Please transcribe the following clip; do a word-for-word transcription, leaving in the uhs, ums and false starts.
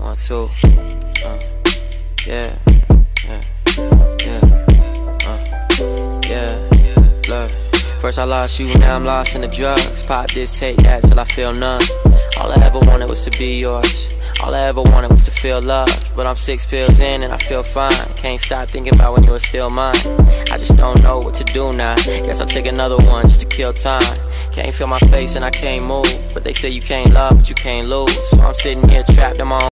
One, two. Uh, yeah. Yeah. Yeah. Uh, yeah. Look. First I lost you, now I'm lost in the drugs. Pop this, take that till I feel numb. All I ever wanted was to be yours. All I ever wanted was to feel loved. But I'm six pills in and I feel fine. Can't stop thinking about when you were still mine. I just don't know what to do now. Guess I'll take another one just to kill time. Can't feel my face and I can't move. But they say you can't love but you can't lose. So I'm sitting here trapped in my own